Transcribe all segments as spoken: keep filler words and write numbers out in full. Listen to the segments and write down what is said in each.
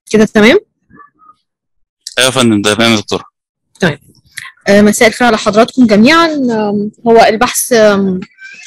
كده تمام؟ ايوه يا فندم، تمام يا دكتور. طيب آه، مساء الخير على حضراتكم جميعا. آم، هو البحث آم،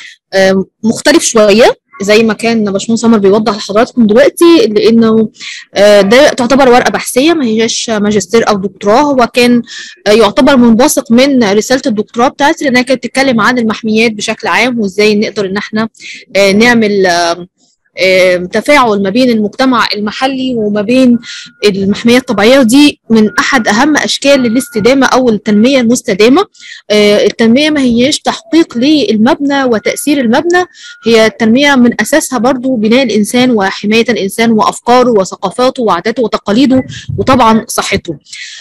آم، مختلف شويه زي ما كان باشمهندس عمر بيوضح لحضراتكم دلوقتي، لانه آه، ده تعتبر ورقه بحثيه، ما هيش ماجستير او دكتوراه. هو كان آه، يعتبر منبثق من رساله الدكتوراه بتاعتي، لانها كانت بتتكلم عن المحميات بشكل عام، وازاي نقدر ان احنا آه، نعمل آم، آم، تفاعل ما بين المجتمع المحلي وما بين المحمية الطبيعية. ودي من أحد أهم أشكال الاستدامة أو التنمية المستدامة. آه، التنمية ما هيش تحقيق للمبنى وتأثير المبنى، هي التنمية من أساسها برضو بناء الإنسان وحماية الإنسان وأفكاره وثقافاته وعاداته وتقاليده وطبعا صحته.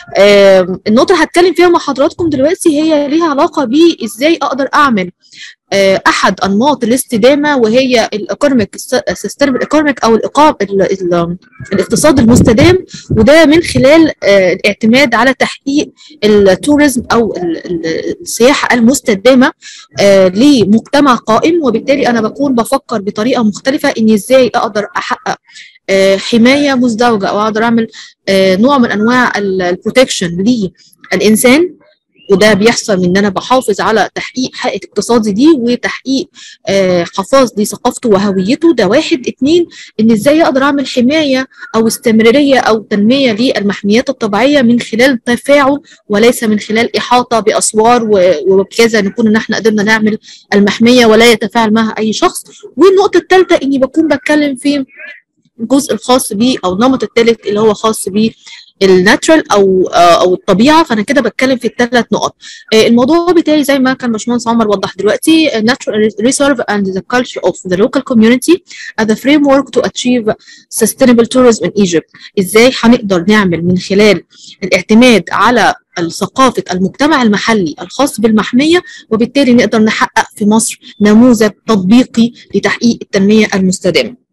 آم، النقطة اللي هتكلم فيها مع حضراتكم دلوقتي هي ليها علاقة بإزاي أقدر أعمل آه، احد انماط الاستدامه، وهي الايكونوميك سستينبل ايكونوميك او الإقام ال- ال- الاقتصاد المستدام. وده من خلال آه، الاعتماد على تحقيق التوريزم او ال- ال- السياحه المستدامه آه، لمجتمع قائم. وبالتالي انا بكون بفكر بطريقه مختلفه اني ازاي اقدر احقق آه، حمايه مزدوجه، او اقدر اعمل آه، نوع من انواع البروتكشن للانسان. وده بيحصل من ان انا بحافظ على تحقيق حقيقة اقتصادي دي، وتحقيق آه حفاظ لثقافته وهويته. ده واحد. اتنين، ان ازاي اقدر اعمل حماية او استمرارية او تنمية للمحميات الطبيعية من خلال تفاعل، وليس من خلال احاطة باسوار وبكذا نكون ان احنا قدرنا نعمل المحمية ولا يتفاعل معها اي شخص. والنقطة الثالثة اني بكون بتكلم في الجزء الخاص بيه او النمط الثالث اللي هو خاص بيه الناتشرال او او الطبيعه. فانا كده بتكلم في الثلاث نقط. الموضوع بتاعي زي ما كان باشمهندس عمر وضح دلوقتي: natural reserve and the culture of the local community as a framework to achieve sustainable tourism in Egypt. ازاي هنقدر نعمل من خلال الاعتماد على ثقافه المجتمع المحلي الخاص بالمحميه، وبالتالي نقدر نحقق في مصر نموذج تطبيقي لتحقيق التنميه المستدامه.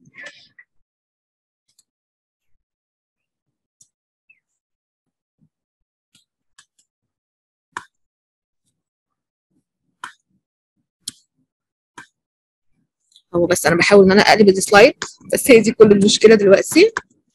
هو بس انا بحاول ان انا اقلب السلايد، بس هي دي كل المشكله دلوقتي.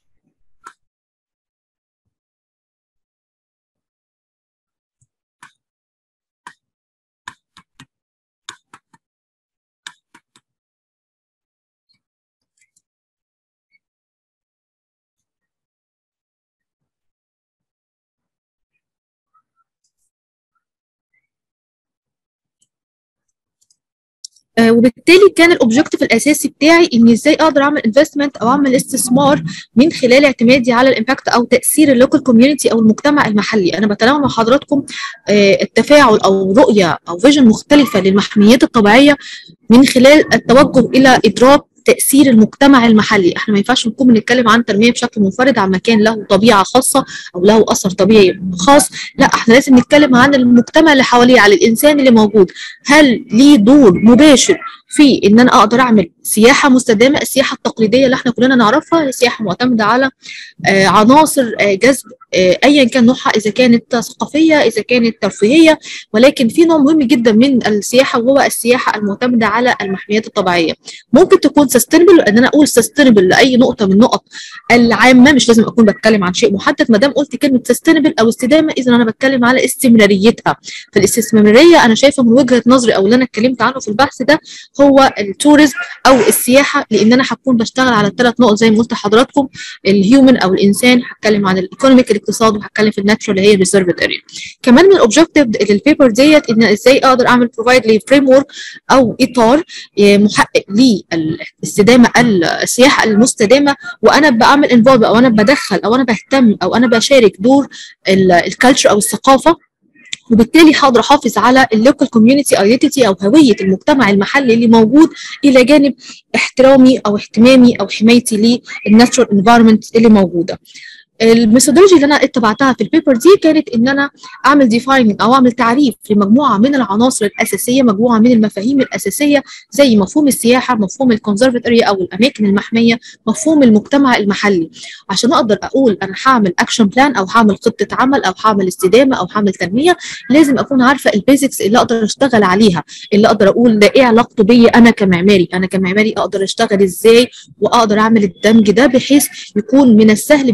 آه وبالتالي كان الاوبجيكتيف الاساسي بتاعي اني ازاي اقدر اعمل انفستمنت او اعمل استثمار من خلال اعتمادي على الامباكت او تاثير اللوكال كوميونتي او المجتمع المحلي. انا بتناول مع حضراتكم آه التفاعل او رؤيه او فيجن مختلفه للمحميات الطبيعيه من خلال التوجه الى ادراك تاثير المجتمع المحلي. احنا ما ينفعش نكون بنتكلم عن تنميه بشكل منفرد عن مكان له طبيعه خاصه او له اثر طبيعي خاص، لا احنا لازم نتكلم عن المجتمع اللي حواليه، على الانسان اللي موجود. هل ليه دور مباشر في ان انا اقدر اعمل سياحه مستدامه؟ السياحه التقليديه اللي احنا كلنا نعرفها سياحه معتمده على آه عناصر آه جذب آه ايا كان نوعها، اذا كانت ثقافيه اذا كانت ترفيهيه، ولكن في نوع مهم جدا من السياحه وهو السياحه المعتمده على المحميات الطبيعيه. ممكن تكون سستينبل، ان انا اقول سستينبل لاي نقطه من النقط العامه، مش لازم اكون بتكلم عن شيء محدد. ما دام قلت كلمه سستينبل او استدامه اذا انا بتكلم على استمراريتها. فالاستمراريه انا شايفه من وجهه نظري او اللي انا اتكلمت عنه في البحث ده هو التوريزم او السياحه، لان انا هكون بشتغل على الثلاث نقط زي ما قلت لحضراتكم: الهيومن او الانسان، هتكلم عن الايكونوميك الاقتصاد، وهتكلم في الناتشرال اللي هي الريزرفد اريا. كمان من الاوبجكتيف للبيبر ديت ان ازاي اقدر اعمل بروفايد لفريم ورك او اطار محقق للاستدامه السياحه المستدامه، وانا بعمل انفولف او انا بدخل او انا بهتم او انا بشارك دور الكالتشر او الثقافه. وبالتالي هقدر احافظ على اللوكال كوميونتي ايدنتيتي او هويه المجتمع المحلي اللي موجود، الى جانب احترامي او اهتمامي او حمايتي للناتشرال انفايرمنت اللي موجوده. الميثودولوجي اللي انا اتبعتها في البيبر دي كانت ان انا اعمل ديفايننج او اعمل تعريف لمجموعه من العناصر الاساسيه، مجموعه من المفاهيم الاساسيه زي مفهوم السياحه، مفهوم الكونزرفت اريا او الاماكن المحميه، مفهوم المجتمع المحلي، عشان اقدر اقول انا هعمل اكشن بلان او هعمل خطه عمل او هعمل استدامه او هعمل تنميه. لازم اكون عارفه البيزكس اللي اقدر اشتغل عليها، اللي اقدر اقول ده ايه علاقته بيا انا كمعماري. انا كمعماري اقدر اشتغل ازاي واقدر اعمل الدمج ده بحيث يكون من السهل بالنسبه لي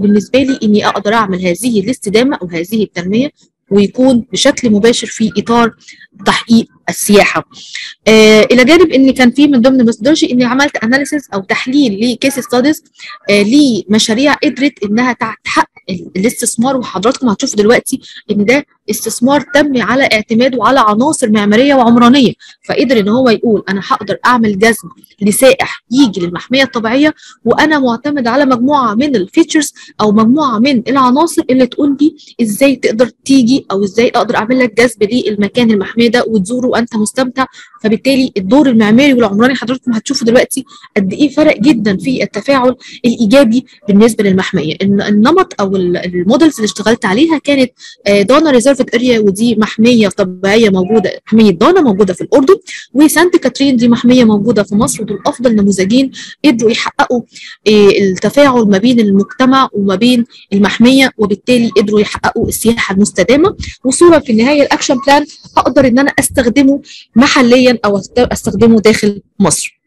فبالتالي اني اقدر اعمل هذه الاستدامه او هذه التنميه ويكون بشكل مباشر في اطار تحقيق السياحه. آه الى جانب ان كان في من ضمن الميثودولوجي اني عملت اناليسيس او تحليل لكيس ستاديز آه لمشاريع قدرت انها تحقق الاستثمار، وحضراتكم هتشوفوا دلوقتي ان ده استثمار تم على اعتماده على عناصر معماريه وعمرانيه، فقدر ان هو يقول انا هقدر اعمل جذب لسائح يجي للمحميه الطبيعيه وانا معتمد على مجموعه من الفيتشرز او مجموعه من العناصر اللي تقول لي ازاي تقدر تيجي او ازاي اقدر اعمل لك جذب للمكان المحميه ده وتزوره وانت مستمتع. فبالتالي الدور المعماري والعمراني حضراتكم هتشوفوا دلوقتي قد ايه فرق جدا في التفاعل الايجابي بالنسبه للمحميه. النمط او المودلز اللي اشتغلت عليها كانت دانا ريزيرفد اريا، ودي محميه طبيعيه موجوده، محميه دانا موجوده في الاردن، وسانت كاترين دي محميه موجوده في مصر، ودول افضل نموذجين قدروا يحققوا التفاعل ما بين المجتمع وما بين المحميه، وبالتالي قدروا يحققوا السياحه المستدامه. وصولا في النهايه الاكشن بلان اقدر ان انا استخدمه محليا او استخدمه داخل مصر.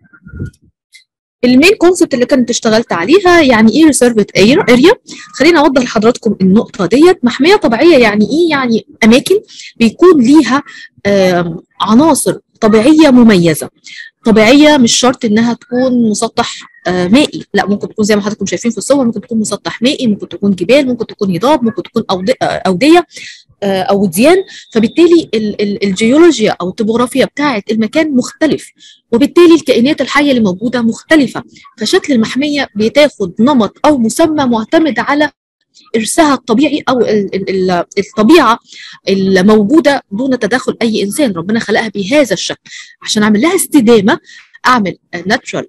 المين كونسبت اللي كنت اشتغلت عليها يعني ايه ريزيرفد اريا؟ خلينا اوضح لحضراتكم النقطه ديت. محميه طبيعيه يعني ايه؟ يعني اماكن بيكون ليها عناصر طبيعيه مميزه. طبيعيه مش شرط انها تكون مسطح آه مائي، لا ممكن تكون زي ما حضراتكم شايفين في الصور، ممكن تكون مسطح مائي، ممكن تكون جبال، ممكن تكون هضاب، ممكن تكون اوديه آه او وديان. فبالتالي ال ال الجيولوجيا او الطبوغرافيا بتاعه المكان مختلف، وبالتالي الكائنات الحيه اللي موجوده مختلفه، فشكل المحميه بتاخد نمط او مسمى معتمد على إرثها الطبيعي أو الطبيعة الموجودة دون تدخل أي إنسان. ربنا خلقها بهذا الشكل عشان أعمل لها استدامة، أعمل ناتشرال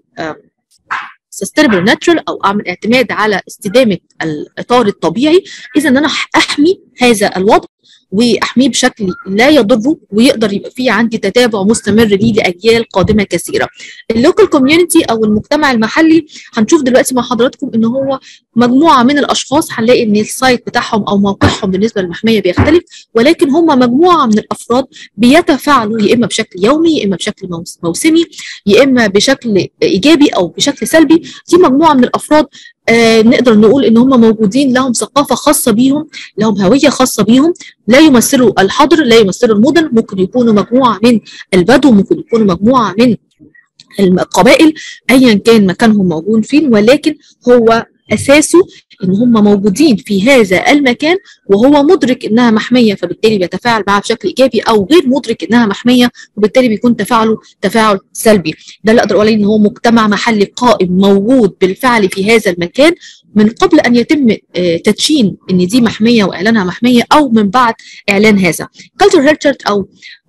سستينبل ناتشرال أو أعمل اعتماد على استدامة الإطار الطبيعي. إذا أنا أحمي هذا الوضع واحميه بشكل لا يضره، ويقدر يبقى فيه عندي تتابع مستمر ليه لاجيال قادمه كثيره. اللوكال كوميونتي او المجتمع المحلي هنشوف دلوقتي مع حضراتكم ان هو مجموعه من الاشخاص، هنلاقي ان السايت بتاعهم او موقعهم بالنسبه للمحميه بيختلف، ولكن هم مجموعه من الافراد بيتفاعلوا يا اما بشكل يومي يا اما بشكل موسمي يا اما بشكل ايجابي او بشكل سلبي. دي مجموعه من الافراد آه نقدر نقول ان هم موجودين، لهم ثقافه خاصه بيهم، لهم هويه خاصه بيهم، لا يمثلوا الحضر، لا يمثلوا المدن، ممكن يكونوا مجموعه من البدو، ممكن يكونوا مجموعه من القبائل، ايا كان مكانهم موجود فين، ولكن هو اساسه ان هم موجودين في هذا المكان وهو مدرك انها محميه، فبالتالي بيتفاعل معها بشكل ايجابي، او غير مدرك انها محميه وبالتالي بيكون تفاعله تفاعل سلبي. ده اللي اقدر اقول ان هو مجتمع محلي قائم موجود بالفعل في هذا المكان من قبل ان يتم تدشين ان دي محميه واعلانها محميه، او من بعد اعلان هذا. كالتشر هيرتشارت او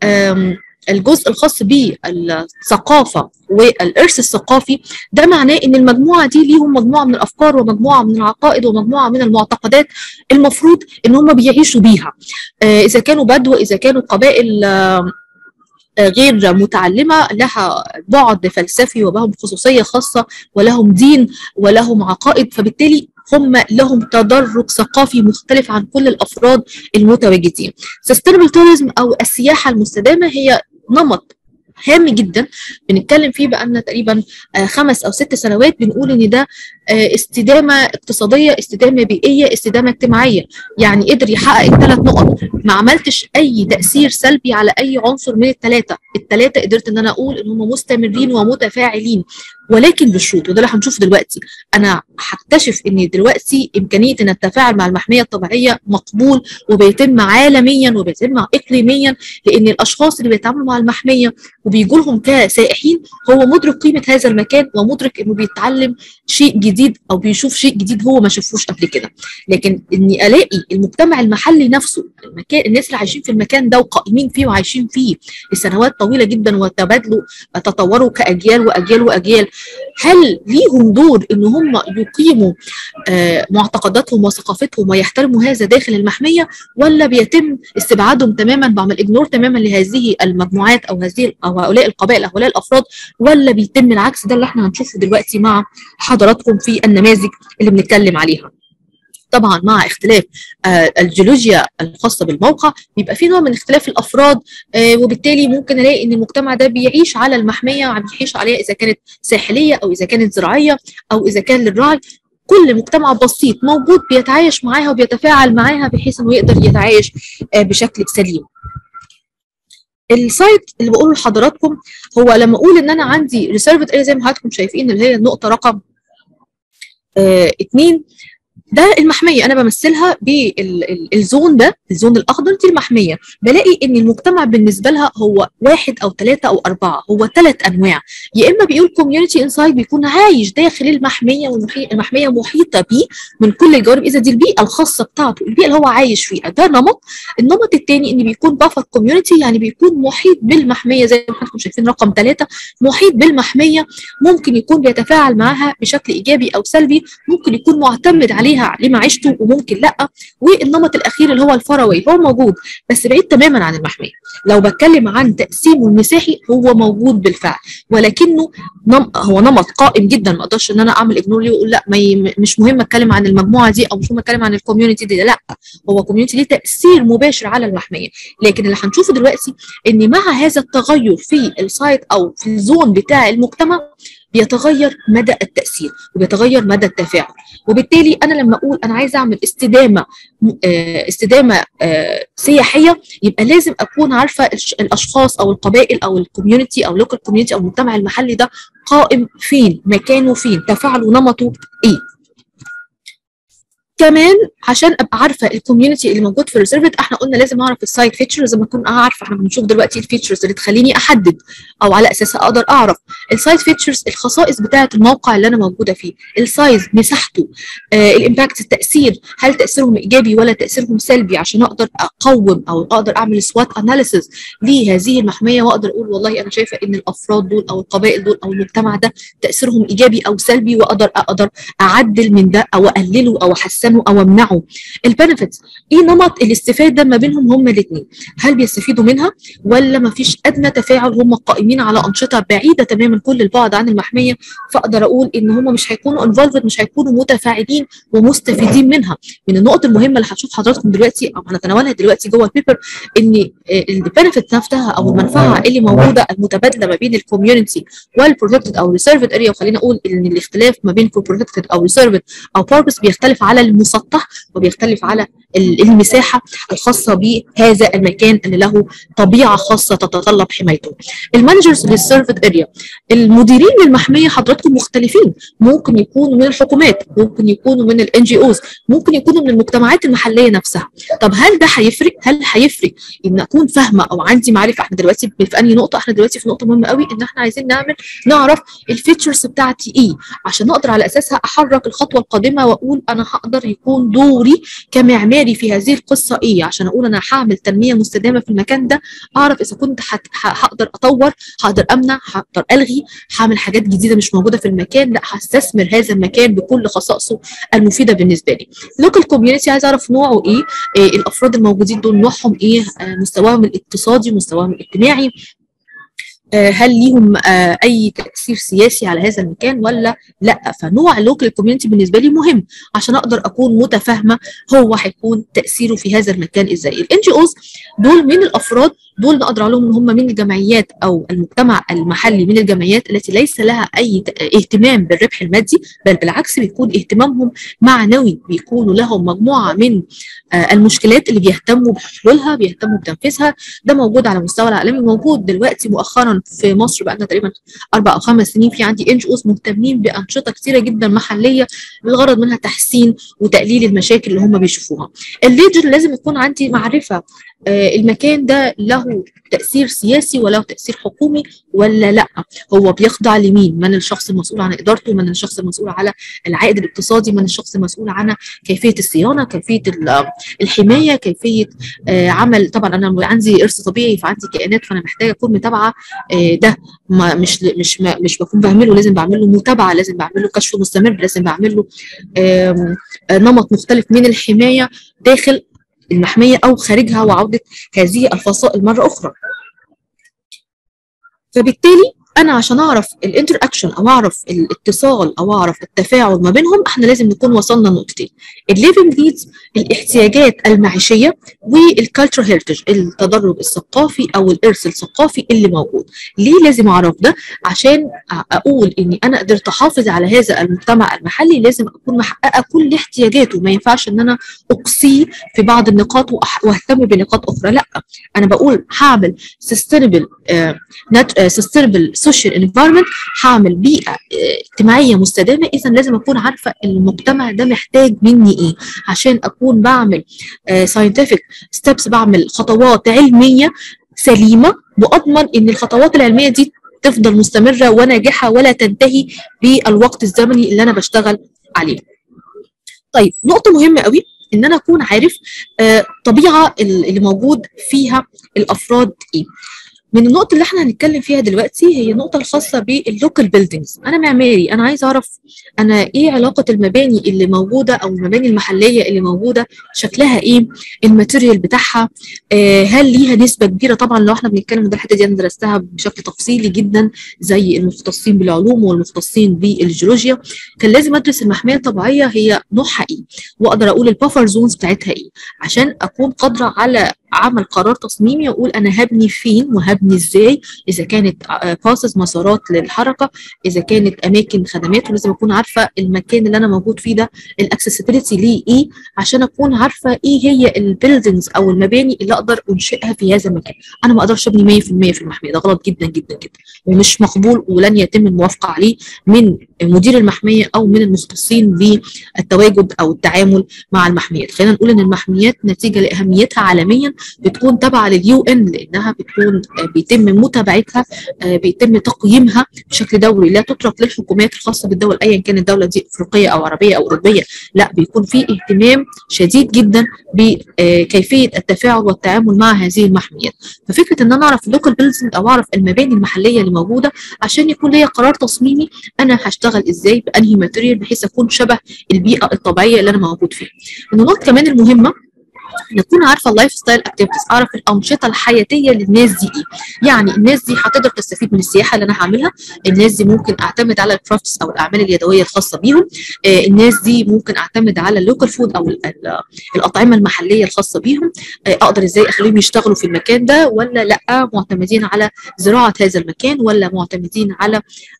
الجزء الخاص بالثقافه والارث الثقافي، ده معناه ان المجموعه دي ليهم مجموعه من الافكار ومجموعه من العقائد ومجموعه من المعتقدات المفروض ان هم بيعيشوا بيها، آه اذا كانوا بدو، اذا كانوا قبائل آه غير متعلمه لها بعد فلسفي ولهم خصوصيه خاصه ولهم دين ولهم عقائد، فبالتالي هم لهم تدرج ثقافي مختلف عن كل الافراد المتواجدين. Sustainable tourism او السياحه المستدامه هي نمط هام جدا بنتكلم فيه بقالنا تقريبا خمس او ست سنوات، بنقول ان ده استدامه اقتصاديه، استدامه بيئيه، استدامه اجتماعيه. يعني قدر يحقق الثلاث نقط، ما عملتش اي تاثير سلبي على اي عنصر من الثلاثه، الثلاثه قدرت ان انا اقول ان هم مستمرين ومتفاعلين، ولكن بالشروط، وده اللي هنشوفه دلوقتي. انا هكتشف ان دلوقتي امكانيه ان التفاعل مع المحميه الطبيعيه مقبول وبيتم عالميا وبيتم اقليميا، لان الاشخاص اللي بيتعاملوا مع المحميه وبيجوا لهم كسائحين هو مدرك قيمه هذا المكان ومدرك انه بيتعلم شيء جديد او بيشوف شيء جديد هو ما شافوش قبل كده. لكن اني الاقي المجتمع المحلي نفسه، المكان، الناس اللي عايشين في المكان ده وقائمين فيه وعايشين فيه لسنوات طويله جدا وتبادلوا تطوروا كاجيال واجيال واجيال، هل ليهم دور ان هم يقيموا آه معتقداتهم وثقافتهم ويحترموا هذا داخل المحميه، ولا بيتم استبعادهم تماما، بعمل اجنور تماما لهذه المجموعات او هذه او هؤلاء القبائل او هؤلاء الافراد، ولا بيتم العكس؟ ده اللي احنا هنشوفه دلوقتي مع حضراتكم في النماذج اللي بنتكلم عليها. طبعا مع اختلاف آه الجيولوجيا الخاصه بالموقع بيبقى في نوع من اختلاف الافراد، آه وبالتالي ممكن الاقي ان المجتمع ده بيعيش على المحميه، بيعيش عليها اذا كانت ساحليه او اذا كانت زراعيه او اذا كان للرعي. كل مجتمع بسيط موجود بيتعايش معاها وبيتفاعل معاها بحيث انه يقدر يتعايش بشكل سليم. السايت اللي بقوله لحضراتكم هو لما اقول ان انا عندي ريسيرفد اريا زي ما حضراتكم شايفين اللي هي النقطه رقم آه اتنين، ده المحميه، انا بمثلها بالزون ده، الزون الاخضر دي المحميه. بلاقي ان المجتمع بالنسبه لها هو واحد او ثلاثه او اربعه، هو ثلاث انواع. يا اما بيقول كوميونتي انسايد بيكون عايش داخل المحميه والمحميه محيطه بيه من كل الجوانب، اذا دي البيئه الخاصه بتاعته، البيئه اللي هو عايش فيها، ده نمط. النمط الثاني ان بيكون بافر كوميونتي، يعني بيكون محيط بالمحميه زي ما حضراتكم شايفين رقم ثلاثه، محيط بالمحميه، ممكن يكون بيتفاعل معاها بشكل ايجابي او سلبي، ممكن يكون معتمد عليها لمعيشته وممكن لا. والنمط الاخير اللي هو الفروي، هو موجود بس بعيد تماما عن المحميه. لو بتكلم عن تقسيمه المساحي هو موجود بالفعل، ولكنه نم... هو نمط قائم جدا، ما اقدرش ان انا اعمل اجنور ليه واقول لا ما ي... مش مهم اتكلم عن المجموعه دي او مش مهم اتكلم عن الكوميونتي دي. لا، هو كوميونتي ليه تاثير مباشر على المحميه. لكن اللي هنشوفه دلوقتي ان مع هذا التغير في السايت او في الزون بتاع المجتمع بيتغير مدى التأثير وبيتغير مدى التفاعل. وبالتالي أنا لما أقول أنا عايز أعمل استدامة استدامة سياحية، يبقى لازم أكون عارفة الأشخاص أو القبائل أو الكوميونتي أو اللوكال كوميونتي أو المجتمع المحلي ده قائم فين، مكانه فين، تفاعله ونمطه إيه. كمان عشان ابقى عارفه الكوميونتي اللي موجود في الريسيرفد، احنا قلنا لازم اعرف السايت فيتشرز، لازم اكون عارفه. احنا بنشوف دلوقتي الفيتشرز اللي تخليني احدد او على اساسها اقدر اعرف السايت فيتشرز، الخصائص بتاعه الموقع اللي انا موجوده فيه، السايز، مساحته، آه، الامباكت، التاثير، هل تاثيرهم ايجابي ولا تاثيرهم سلبي، عشان اقدر اقوم او اقدر اعمل سوات اناليسيز لهذه المحميه، واقدر اقول والله انا شايفه ان الافراد دول او القبائل دول او المجتمع ده تاثيرهم ايجابي او سلبي، واقدر اقدر اعدل من ده او اقلله او احسنه او امنعه. البنفيتس، ايه نمط الاستفاده ما بينهم هما الاثنين، هل بيستفيدوا منها ولا ما فيش ادنى تفاعل، هم قائمين على انشطه بعيده تماما كل البعد عن المحميه، فاقدر اقول ان هم مش هيكونوا انفولفد، مش هيكونوا متفاعلين ومستفيدين منها. من النقط المهمه اللي هتشوف حضراتكم دلوقتي او هنتناولها دلوقتي جوه البيبر، ان البنفيت نفسها او المنفعه اللي موجوده المتبادله ما بين الكوميونتي والبروتكتد او ريسيرفد اريا، وخلينا اقول ان الاختلاف ما بين بروتكتد او ريسيرفد او باربس بيختلف على المسطح وبيختلف على المساحه الخاصه بهذا المكان اللي له طبيعه خاصه تتطلب حمايته. المانجرز للسيرفد اريا، المديرين للمحميه حضراتكم مختلفين، ممكن يكونوا من الحكومات، ممكن يكونوا من الان جي اوز، ممكن يكونوا من المجتمعات المحليه نفسها. طب هل ده هيفرق؟ هل هيفرق ان اكون فاهمه او عندي معرفه؟ احنا دلوقتي في انهي نقطه؟ احنا دلوقتي في نقطه مهمه قوي، ان احنا عايزين نعمل نعرف الفيتشرز بتاعتي ايه، عشان اقدر على اساسها احرك الخطوه القادمه واقول انا هقدر يكون دوري كمعماري في هذه القصه ايه، عشان اقول انا هعمل تنميه مستدامه في المكان ده، اعرف اذا كنت هقدر اطور، هقدر امنع، هقدر الغي، هعمل حاجات جديده مش موجوده في المكان، لا هستثمر هذا المكان بكل خصائصه المفيده بالنسبه لي. لوكال كوميونتي عايز اعرف نوعه ايه، إيه الافراد الموجودين دول نوعهم ايه، آه مستواهم الاقتصادي، مستواهم الاجتماعي، هل ليهم اي تاثير سياسي على هذا المكان ولا لا. فنوع اللوكال كوميونتي بالنسبه لي مهم عشان اقدر اكون متفاهمه هو هيكون تاثيره في هذا المكان ازاي. الان جي اوز دول من الافراد، دول نقدر عليهم ان هم من الجمعيات او المجتمع المحلي، من الجمعيات التي ليس لها اي اهتمام بالربح المادي، بل بالعكس بيكون اهتمامهم معنوي، بيكونوا لهم مجموعه من المشكلات اللي بيهتموا بحلولها، بيهتموا بتنفيذها. ده موجود على مستوى العالمي، موجود دلوقتي مؤخرا في مصر بقى لنا تقريبا اربع او خمس سنين في عندي ان جي اوز مهتمين بانشطه كثيره جدا محليه بالغرض منها تحسين وتقليل المشاكل اللي هم بيشوفوها. الليدر لازم يكون عندي معرفه آه المكان ده له تاثير سياسي وله تاثير حكومي ولا لا، هو بيخضع لمين، من الشخص المسؤول عن ادارته، من الشخص المسؤول على العائد الاقتصادي، من الشخص المسؤول عن كيفيه الصيانه، كيفيه الحمايه، كيفيه آه عمل. طبعا انا عندي ارث طبيعي فعندي كائنات، فانا محتاجه اكون متابعه آه ده، ما مش مش ما مش بكون بعمله، لازم بعمل له متابعه، لازم بعمل له كشف مستمر، لازم بعمل له آه نمط مختلف من الحمايه داخل المحميه او خارجها، وعوده هذه الفصائل مره اخرى. فبالتالي انا عشان اعرف الانتر اكشن او اعرف الاتصال او اعرف التفاعل ما بينهم، احنا لازم نكون وصلنا لنقطتين: الليفنج نيدز الاحتياجات المعيشيه، والكالتشر هيرتج التدرج الثقافي او الارث الثقافي اللي موجود. ليه لازم اعرف ده؟ عشان اقول اني انا قدرت احافظ على هذا المجتمع المحلي، لازم اكون محققه كل احتياجاته، ما ينفعش ان انا اقصيه في بعض النقاط واهتم بنقاط اخرى، لا، انا بقول هعمل سستينبل سستينبل سوشيال انفايرمنت، هعمل بيئه اجتماعيه مستدامه. اذا لازم اكون عارفه المجتمع ده محتاج مني ايه، عشان اكون بعمل ساينتفك ستيبس، بعمل خطوات علميه سليمه، واضمن ان الخطوات العلميه دي تفضل مستمره وناجحه ولا تنتهي بالوقت الزمني اللي انا بشتغل عليه. طيب، نقطه مهمه قوي ان انا اكون عارف آه طبيعه اللي موجود فيها الافراد ايه. من النقط اللي احنا هنتكلم فيها دلوقتي هي النقطه الخاصه باللوكال بيلدينجز. انا معماري، انا عايز اعرف انا ايه علاقه المباني اللي موجوده او المباني المحليه اللي موجوده شكلها ايه، الماتيريال بتاعها، آه هل ليها نسبه كبيره. طبعا لو احنا بنتكلم ده الحته دي انا درستها بشكل تفصيلي جدا زي المختصين بالعلوم والمختصين بالجيولوجيا. كان لازم ادرس المحميه الطبيعيه هي نوعها ايه، واقدر اقول البافر زونز بتاعتها ايه، عشان اكون قادره على عمل قرار تصميمي واقول انا هبني فين وهبني ازاي، اذا كانت باصص مسارات للحركه، اذا كانت اماكن خدمات، ولازم اكون عارفه المكان اللي انا موجود فيه ده الاكسسبيليتي ليه ايه، عشان اكون عارفه ايه هي البيلدينجز او المباني اللي اقدر انشئها في هذا المكان. انا ما اقدرش ابني مية في المية في المحميه، ده غلط جدا جدا جدا ومش مقبول، ولن يتم الموافقه عليه من مدير المحميه او من المختصين بالتواجد او التعامل مع المحميات. خلينا نقول ان المحميات نتيجه لاهميتها عالميا بتكون تابعه لليو ان، لانها بتكون بيتم متابعتها، بيتم تقييمها بشكل دوري، لا تترك للحكومات الخاصه بالدول ايا كانت الدوله دي افريقيه او عربيه او اوروبيه، لا، بيكون في اهتمام شديد جدا بكيفيه التفاعل والتعامل مع هذه المحميات. ففكره ان انا اعرف اللوكال بيلدينج او اعرف المباني المحليه اللي موجوده عشان يكون ليا قرار تصميمي انا هشتغل ازاي بانهي ماتيريال بحيث اكون شبه البيئه الطبيعيه اللي انا موجود فيها. من النقط كمان المهمه نكون عارفه اللايف ستايل اكتيفيتيز، اعرف الانشطه الحياتيه للناس دي ايه. يعني الناس دي هتقدر تستفيد من السياحه اللي انا هعملها، الناس دي ممكن اعتمد على الكرافتس او الاعمال اليدويه الخاصه بيهم، آه الناس دي ممكن اعتمد على اللوكال فود او الاطعمه المحليه الخاصه بيهم، آه اقدر ازاي اخليهم يشتغلوا في المكان ده، ولا لا معتمدين على زراعه هذا المكان، ولا معتمدين على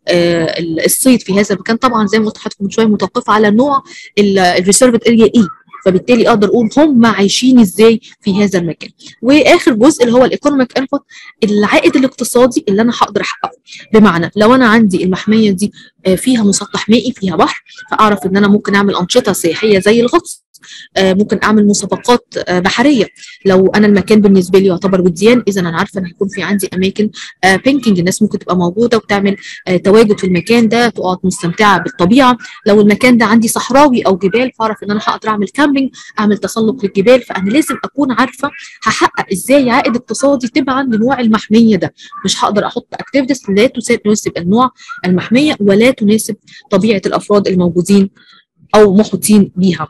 آه الصيد في هذا المكان. طبعا زي ما قلت لحضرتك من شويه متوقفه على نوع الريسيرفد اريا ايه، فبالتالي اقدر اقول هم عايشين ازاي في هذا المكان. واخر جزء اللي هو الايكونوميك انبوت، العائد الاقتصادي اللي انا هقدر احققه. بمعنى لو انا عندي المحميه دي فيها مسطح مائي، فيها بحر، فاعرف ان انا ممكن اعمل انشطه سياحيه زي الغطس، ممكن اعمل مسابقات بحريه. لو انا المكان بالنسبه لي يعتبر وديان، اذا انا عارفه ان هيكون في عندي اماكن بينكينج، الناس ممكن تبقى موجوده وتعمل تواجد في المكان ده، تقعد مستمتعه بالطبيعه. لو المكان ده عندي صحراوي او جبال، فاعرف ان انا هقدر اعمل كامبينج، اعمل تسلق للجبال. فانا لازم اكون عارفه هحقق ازاي عائد اقتصادي تبعا لنوع المحميه ده. مش هقدر احط اكتيفيتيز لا تناسب النوع المحميه ولا تناسب طبيعه الافراد الموجودين او محيطين بيها.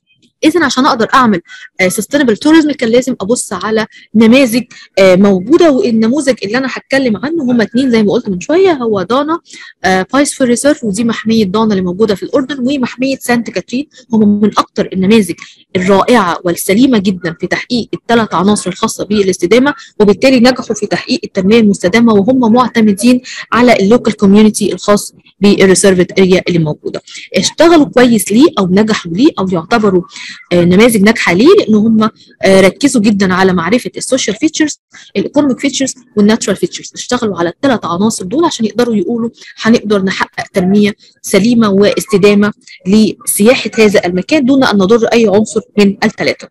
اذا عشان اقدر اعمل سستينبل توريزم كان لازم ابص على نماذج آه موجوده، والنموذج اللي انا هتكلم عنه هم اثنين زي ما قلت من شويه، هو دانا آه بايسفير ريسيرف، ودي محميه دانا اللي موجوده في الاردن، ومحميه سانت كاترين. هم من اكثر النماذج الرائعه والسليمه جدا في تحقيق الثلاث عناصر الخاصه بالاستدامه، وبالتالي نجحوا في تحقيق التنميه المستدامه، وهم معتمدين على اللوكال كوميونتي الخاص بالريسيرفد اريا اللي موجوده. اشتغلوا كويس ليه او نجحوا ليه او يعتبروا آه نماذج ناجحه ليه؟ لان هم آه ركزوا جدا على معرفه السوشيال فيتشرز، الايكونوميك فيتشرز، والناتشرال فيتشرز. اشتغلوا على الثلاث عناصر دول عشان يقدروا يقولوا هنقدر نحقق تنميه سليمه واستدامه لسياحه هذا المكان دون ان نضر اي عنصر من الثلاثه.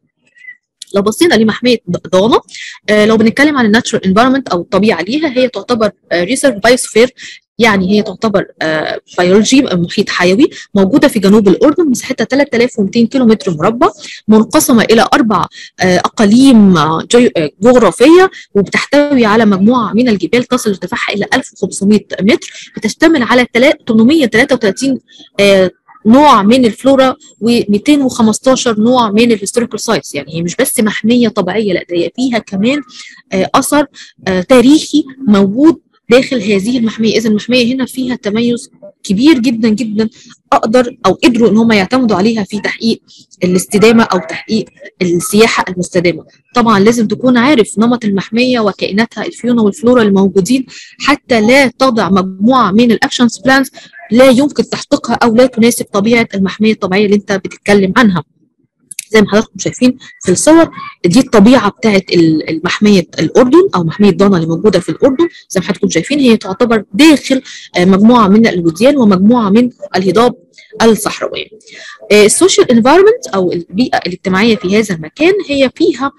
لو بصينا لمحميه دانا، آه لو بنتكلم عن الناتشرال انفايرمنت او الطبيعه ليها، هي تعتبر ريسيرف بايوسفير، يعني هي تعتبر آه بيولوجي محيط حيوي، موجوده في جنوب الاردن، مساحتها ثلاثة آلاف ومئتين كيلومتر مربع، منقسمه الى اربع آه اقاليم آه جغرافيه، وبتحتوي على مجموعه من الجبال تصل ارتفاعها الى ألف وخمسمائة متر، بتشتمل على ثمانمائة وثلاثة وثلاثين آه نوع من الفلورا ومئتين وخمستاشر نوع من الهيستوريكال سايتس. يعني هي مش بس محميه طبيعيه، لا، ده فيها كمان آه اثر آه تاريخي موجود داخل هذه المحميه. اذا المحميه هنا فيها تميز كبير جدا جدا، اقدر او قدروا ان هم يعتمدوا عليها في تحقيق الاستدامه او تحقيق السياحه المستدامه. طبعا لازم تكون عارف نمط المحميه وكائناتها الفيونا والفلورا الموجودين، حتى لا تضع مجموعه من الاكشنز بلانز لا يمكن تحقيقها او لا تناسب طبيعه المحميه الطبيعيه اللي انت بتتكلم عنها. زي ما حضراتكم شايفين في الصور، دي الطبيعه بتاعت المحميه الاردن او محميه ضانا اللي موجوده في الاردن. زي ما حضراتكم شايفين هي تعتبر داخل مجموعه من الوديان ومجموعه من الهضاب الصحراويه. السوشيال انفايرمنت او البيئه الاجتماعيه في هذا المكان هي فيها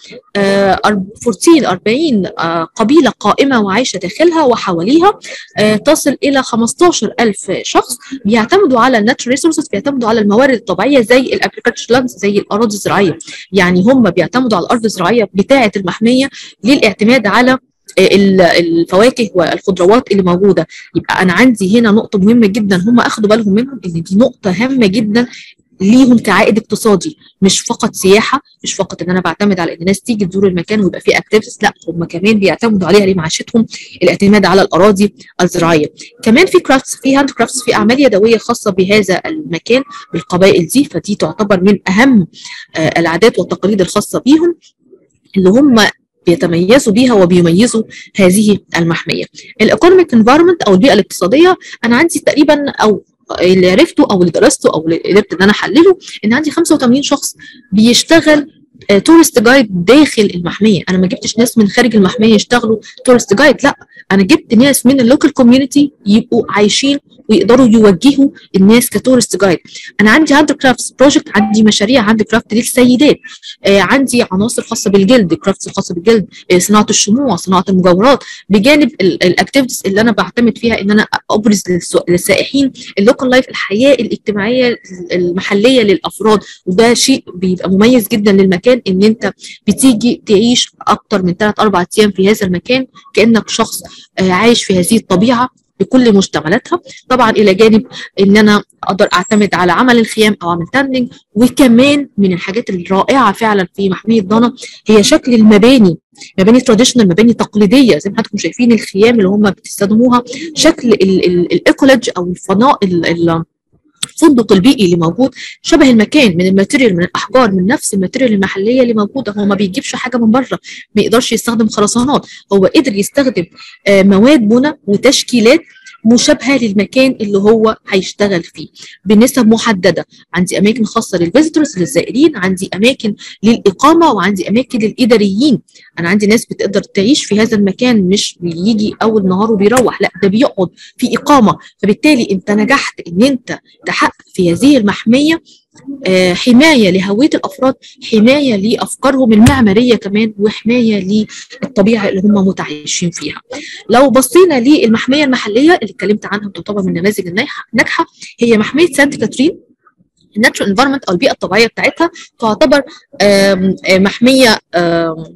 أربعين قبيله قائمه وعايشه داخلها وحواليها تصل الى خمستاشر ألف شخص بيعتمدوا على الناتشورال ريسورسز، بيعتمدوا على الموارد الطبيعيه زي الاجريكلتشر لاندز، زي الاراضي الزراعيه. يعني هم بيعتمدوا على الارض الزراعيه بتاعه المحميه للاعتماد على الفواكه والخضروات اللي موجوده. يبقى انا عندي هنا نقطه مهمه جدا هم اخدوا بالهم منهم، ان دي نقطه هامه جدا ليهم كعائد اقتصادي، مش فقط سياحه، مش فقط ان انا بعتمد على ان الناس تيجي تزور المكان ويبقى فيه اكتيفيتيز، لا هم كمان بيعتمدوا عليها لمعيشتهم، الاعتماد على الاراضي الزراعيه. كمان في كرافتس، في هاند كرافتس، في اعمال يدويه خاصه بهذا المكان بالقبائل دي، فدي تعتبر من اهم آه العادات والتقاليد الخاصه بيهم اللي هم بيتميزوا بيها وبيميزوا هذه المحميه. الايكونوميك انفايرمنت او البيئه الاقتصاديه، انا عندي تقريبا او اللي عرفته او اللي درسته او اللي قدرت ان انا احلله ان عندي خمسة وثمانين شخص بيشتغل تورست جايد داخل المحميه. انا ما جبتش ناس من خارج المحميه يشتغلوا تورست جايد، لا انا جبت ناس من اللوكال كوميونتي يبقوا عايشين ويقدروا يوجهوا الناس كتورست جايد. انا عندي هاند كرافتس بروجكت، عندي مشاريع هاند كرافت للسيدات، آه عندي عناصر خاصه بالجلد، كرافتس خاصه بالجلد، آه صناعه الشموع، صناعه المجوهرات، بجانب الاكتيفيتيز اللي انا بعتمد فيها ان انا ابرز للسائحين اللوكال لايف، الحياه الاجتماعيه المحليه للافراد. وده شيء بيبقى مميز جدا للمكان، ان انت بتيجي تعيش اكتر من ثلاث اربع ايام في هذا المكان كانك شخص آه عايش في هذه الطبيعه بكل مشتملاتها. طبعا الى جانب ان انا اقدر اعتمد على عمل الخيام او اعمل تاندنج. وكمان من الحاجات الرائعه فعلا في محميه ضانا هي شكل المباني، مباني تراديشنال، مباني تقليديه زي ما حضراتكم شايفين الخيام اللي هم بتستخدموها، شكل الايكولوجي او الفناء الفندق البيئي اللي موجود شبه المكان، من الماتيريال، من الاحجار، من نفس الماتيريال المحليه اللي موجوده. هو ما بيجيبش حاجه من بره، ما يقدرش يستخدم خرسانات، هو قدر يستخدم مواد بناء وتشكيلات مشابهه للمكان اللي هو هيشتغل فيه بنسب محدده. عندي اماكن خاصه للفيزيتورز للزائرين، عندي اماكن للاقامه، وعندي اماكن للاداريين. انا عندي ناس بتقدر تعيش في هذا المكان، مش بيجي اول نهار وبيروح، لا ده بيقعد في اقامه. فبالتالي انت نجحت ان انت تحقق في هذه المحميه آه حمايه لهويه الافراد، حمايه لافكارهم المعماريه كمان، وحمايه للطبيعه اللي هم متعايشين فيها. لو بصينا للمحميه المحليه اللي اتكلمت عنها تعتبر من النماذج الناجحه، هي محميه سانت كاترين. الناتشورال انفايرمنت او البيئه الطبيعيه بتاعتها تعتبر آم آم محميه آم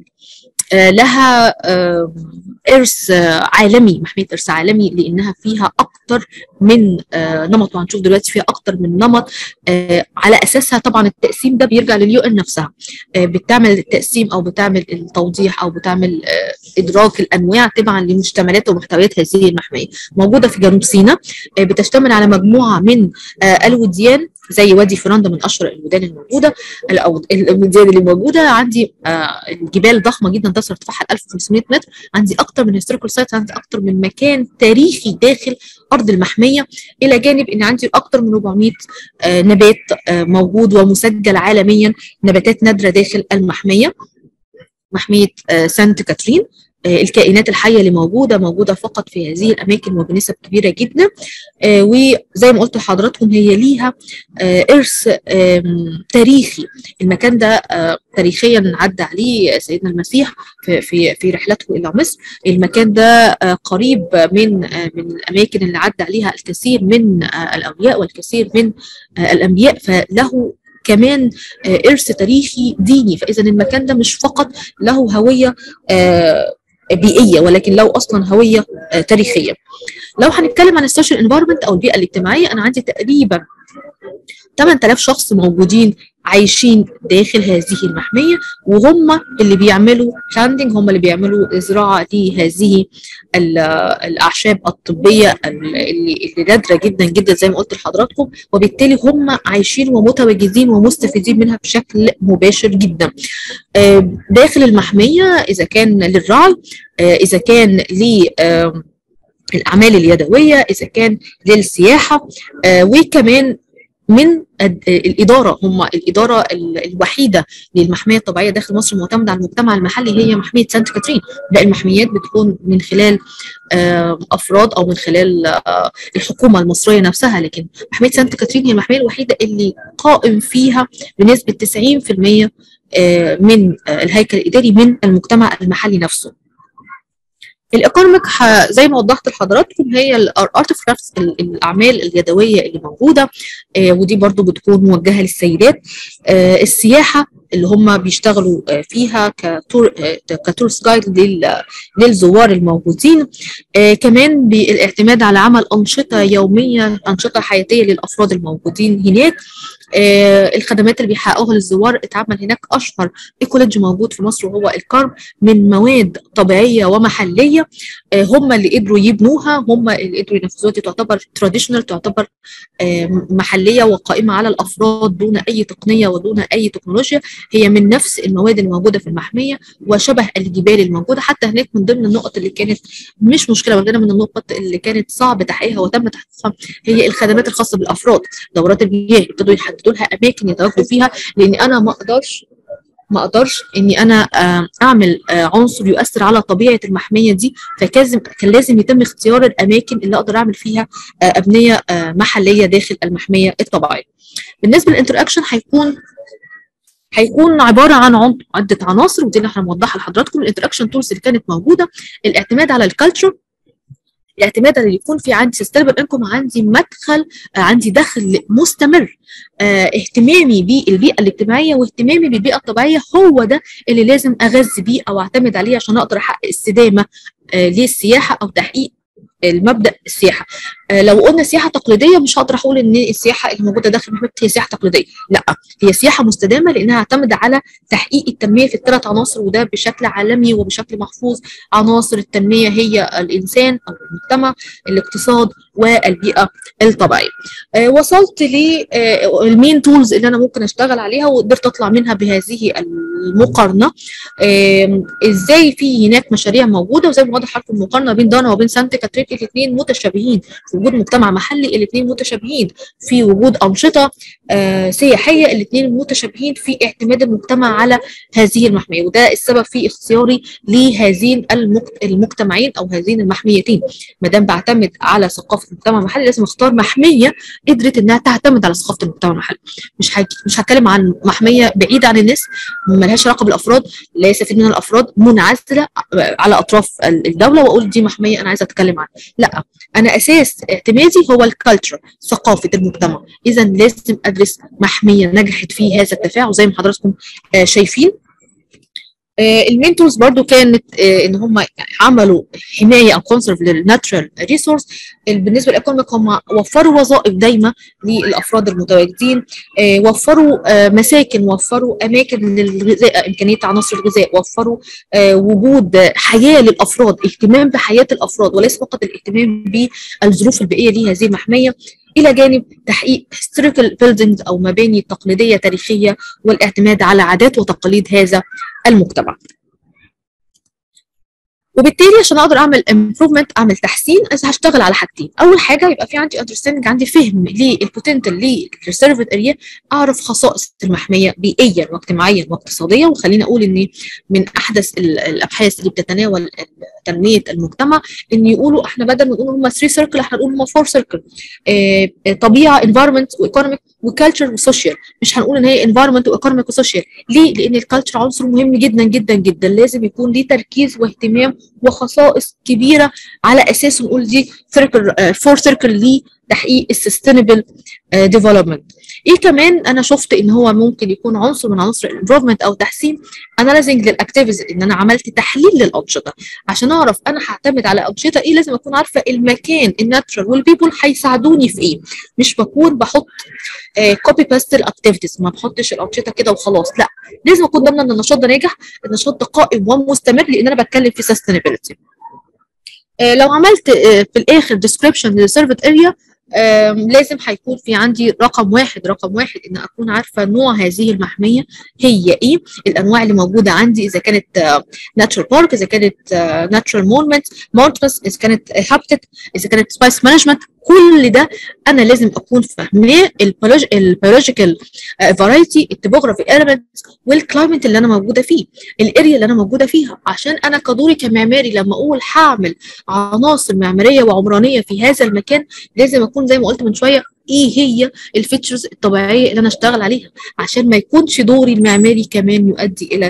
لها إرث عالمي، محمية إرث عالمي، لأنها فيها أكتر من نمط، وهنشوف دلوقتي فيها أكتر من نمط. على أساسها طبعا التقسيم ده بيرجع لليو إن نفسها، بتعمل التقسيم أو بتعمل التوضيح أو بتعمل إدراك الأنواع تبعا لمشتملات ومحتويات هذه المحمية. موجودة في جنوب سيناء، بتشتمل على مجموعة من الوديان زي وادي فراندا من اشهر الوديان الموجوده، او الوديان اللي موجوده. عندي آه الجبال ضخمه جدا تصل ارتفاعها ألف وخمسمائة متر، عندي اكتر من هيستوريكال سايتس، عندي اكتر من مكان تاريخي داخل ارض المحميه، الى جانب ان عندي اكتر من أربعمائة آه نبات آه موجود ومسجل عالميا، نباتات نادره داخل المحميه، محميه آه سانت كاترين. الكائنات الحيه اللي موجوده موجوده فقط في هذه الاماكن وبنسب كبيره جدا. آه وزي ما قلت لحضراتكم هي ليها آه ارث آه تاريخي. المكان ده آه تاريخيا عدى عليه سيدنا المسيح في في في رحلته الى مصر. المكان ده آه قريب من آه من الاماكن اللي عدى عليها الكثير من آه الاولياء والكثير من آه الانبياء، فله كمان آه ارث تاريخي ديني. فاذا المكان ده مش فقط له هويه آه بيئيه، ولكن له اصلا هويه آه تاريخيه. لو هنتكلم عن السوشيال انفايرمنت او البيئه الاجتماعيه، انا عندي تقريبا ثمانية آلاف شخص موجودين عايشين داخل هذه المحميه، وهم اللي بيعملوا بلاندنج، هم اللي بيعملوا زراعه لهذه الاعشاب الطبيه اللي اللي نادره جدا جدا زي ما قلت لحضراتكم، وبالتالي هم عايشين ومتواجدين ومستفيدين منها بشكل مباشر جدا داخل المحميه، اذا كان للرعي، اذا كان ل الأعمال اليدوية، إذا كان للسياحة، آه وكمان من الإدارة. هم الإدارة الوحيدة للمحمية الطبيعية داخل مصر معتمدة على المجتمع المحلي هي محمية سانت كاترين. باقي المحميات بتكون من خلال آه أفراد أو من خلال آه الحكومة المصرية نفسها، لكن محمية سانت كاترين هي المحمية الوحيدة اللي قائم فيها بنسبة تسعين في المية آه من آه الهيكل الإداري من المجتمع المحلي نفسه. الايكونوميك زي ما وضحت لحضراتكم هي الارتفاكتس، الاعمال اليدويه اللي موجوده، آه ودي برضو بتكون موجهه للسيدات. آه السياحه اللي هم بيشتغلوا آه فيها كتور آه كتورس جايد للزوار الموجودين، آه كمان بالاعتماد على عمل انشطه يوميه، انشطه حياتيه للافراد الموجودين هناك. آه الخدمات اللي بيحققوها للزوار اتعمل هناك اشهر ايكولوجي موجود في مصر وهو الكرم، من مواد طبيعيه ومحليه. آه هم اللي قدروا يبنوها، هم اللي قدروا ينفذوها. دي تعتبر تراديشنال، تعتبر آه محليه وقائمه على الافراد دون اي تقنيه ودون اي تكنولوجيا. هي من نفس المواد الموجوده في المحميه وشبه الجبال الموجوده. حتى هناك من ضمن النقط اللي كانت مش مشكله، وغيرها من النقط اللي كانت صعب تحقيقها وتم تحقيقها هي الخدمات الخاصه بالافراد. دورات المياه ابتدوا يحددوا لها اماكن يتواجدوا فيها، لان انا ما اقدرش ما اقدرش اني انا اعمل عنصر يؤثر على طبيعه المحميه دي، فكان كان لازم يتم اختيار الاماكن اللي اقدر اعمل فيها ابنيه محليه داخل المحميه الطبيعيه. بالنسبه للانتراكشن هيكون هيكون عباره عن عده عناصر، ودي اللي احنا بنوضحها لحضراتكم. الانتراكشن تولز اللي كانت موجوده، الاعتماد على الكالتشر، الاعتماد على اللي يكون في عندي سستينبل انكم، عندي مدخل، عندي دخل مستمر، اه اهتمامي بالبيئه الاجتماعيه واهتمامي بالبيئه الطبيعيه هو ده اللي لازم اغذي بيه او اعتمد عليه عشان اقدر احقق استدامه اه للسياحه او تحقيق المبدا السياحه. آه لو قلنا سياحه تقليديه مش هقدر اقول ان السياحه اللي موجوده داخل المحميه هي سياحه تقليديه، لا، هي سياحه مستدامه لانها تعتمد على تحقيق التنميه في الثلاث عناصر، وده بشكل عالمي وبشكل محفوظ. عناصر التنميه هي الانسان او المجتمع، الاقتصاد، والبيئه الطبيعيه. آه وصلت للمين تولز اللي انا ممكن اشتغل عليها وقدرت اطلع منها بهذه المقارنه. آه ازاي في هناك مشاريع موجوده، وزي ما واضح حرف المقارنه بين دانا وبين سانت كاترين، الاثنين متشابهين في وجود مجتمع محلي، الاثنين متشابهين في وجود انشطه آه سياحيه، الاثنين متشابهين في اعتماد المجتمع على هذه المحميه، وده السبب في اختياري لهذين المجتمعين او هذين المحميتين. ما دام بعتمد على ثقافه المجتمع المحلي لازم اختار محميه قدرت انها تعتمد على ثقافه المجتمع المحلي. مش هك... مش هتكلم عن محميه بعيده عن الناس ما لهاش علاقه بالافراد، لا يستفيد منها الافراد، منعزله على اطراف الدوله واقول دي محميه انا عايزه اتكلم عنها، لا، انا اساس اعتمادي هو الكالتشر، ثقافه المجتمع. اذا لازم ادرس محميه نجحت في هذا التفاعل زي ما حضراتكم آه شايفين. آه المينتورز برضو كانت آه ان هم عملوا حمايه او كونسرف للناتشرال ريسورس. بالنسبه للايكونوميك هم وفروا وظائف دايمه للافراد المتواجدين، آه وفروا آه مساكن، وفروا اماكن للغذاء، امكانيه عناصر الغذاء، وفروا آه وجود حياه للافراد، اهتمام بحياه الافراد وليس فقط الاهتمام بالظروف البيئيه لهذه المحميه، الى جانب تحقيق historical buildings او مباني تقليديه تاريخيه والاعتماد على عادات وتقاليد هذا المجتمع. وبالتالي عشان اقدر اعمل امبروفمنت، اعمل تحسين، هشتغل على حاجتين. اول حاجه يبقى في عندي اندرستاندنج، عندي فهم للبوتنشال للريسيرفد اريا، اعرف خصائص المحميه بيئيا واجتماعيا واقتصاديا. وخليني اقول ان من احدث الابحاث اللي بتتناول تنميه المجتمع ان يقولوا احنا بدل ما نقول هم ثلاثة سيركل احنا نقول هم أربعة سيركل، آه طبيعه، انفايرمنت، وايكونوميك، وكالتشر، وسوشيال. مش هنقول ان هي انفايرمنت وايكونوميك وسوشيال. ليه؟ لان الكالتشر عنصر مهم جدا جدا جدا، لازم يكون ليه تركيز واهتمام وخصائص كبيره على اساس نقول دي سيركل، فور سيركل لتحقيق السستينبل ديفلوبمنت. ايه كمان انا شفت ان هو ممكن يكون عنصر من عناصر الامبروفمنت او تحسين، اناليزنج للاكتيفيتيز، ان انا عملت تحليل للانشطه عشان اعرف انا هعتمد على انشطه ايه. لازم اكون عارفه المكان الناتشرال والبيبول هيساعدوني في ايه، مش بكون بحط كوبي باست الاكتيفيتيز، ما بحطش الانشطه كده وخلاص، لا لازم اكون ضامنه ان النشاط ده ناجح، النشاط ده قائم ومستمر، لان انا بتكلم في sustainability. آه لو عملت آه في الاخر description للسيرفيت اريا، لازم هيكون في عندي رقم واحد رقم واحد ان اكون عارفه نوع هذه المحميه هي ايه، الانواع اللي موجوده عندي، اذا كانت ناتشرال بارك، اذا كانت ناتشرال مونمنت مونتنس، اذا كانت هابتت، اذا كانت سبايس مانجمنت، كل ده انا لازم اكون فاهماه، البيولوجيكال فرايتي، التوبوغرافي اليمنتس، والكلايمت اللي انا موجوده فيه، الاريا اللي انا موجوده فيها، عشان انا كدوري كمعماري لما اقول هعمل عناصر معماريه وعمرانيه في هذا المكان، لازم اكون زي ما قلت من شويه ايه هي الفيتشرز الطبيعيه اللي انا اشتغل عليها، عشان ما يكونش دوري المعماري كمان يؤدي الى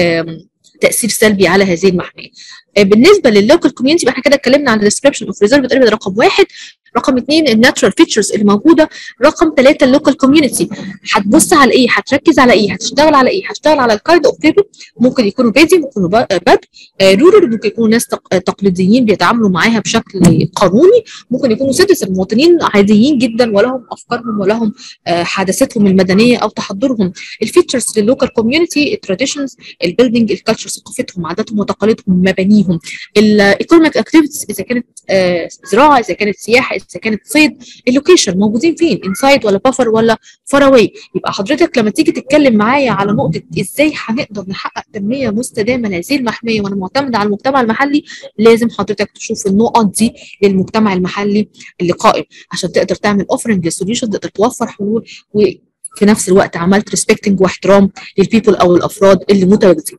تاثير سلبي على هذه المحميه. بالنسبه لللوكال كوميونتي، احنا كده اتكلمنا عن الديسكربشن اوف ريزيرف اريا، ده رقم واحد. رقم اثنين الناتشرال فيتشرز اللي موجوده. رقم ثلاثه اللوكال كوميونتي، هتبص على ايه؟ هتركز على ايه؟ هتشتغل على ايه؟ هشتغل على الكايند اوف بيبل، ممكن يكونوا بادي، ممكن يكونوا باد، رورال، ممكن يكونوا ناس تقليديين بيتعاملوا معاها بشكل قانوني، ممكن يكونوا سيتيزن مواطنين عاديين جدا ولهم افكارهم ولهم حداثتهم المدنيه او تحضرهم. الفيتشرز لللوكال كوميونتي، التراديشنز، البيلدينج، الكالتشر، ثقافتهم، عاداتهم وتقاليدهم، مبانيهم، الايكونوميك اكتيفيتيز، اذا كانت زراعه، اذا كانت سياحه، اذا كانت صيد، اللوكيشن موجودين فين، انسايد ولا بافر ولا فار اواي. يبقى حضرتك لما تيجي تتكلم معايا على نقطه ازاي هنقدر نحقق تنميه مستدامه لهذه المحميه وانا معتمده على المجتمع المحلي، لازم حضرتك تشوف النقط دي للمجتمع المحلي اللي قائم، عشان تقدر تعمل اوفرنج للسوليوشن، تقدر توفر حلول، وفي نفس الوقت عملت ريسبكتنج واحترام للبيبل او الافراد اللي متواجدين.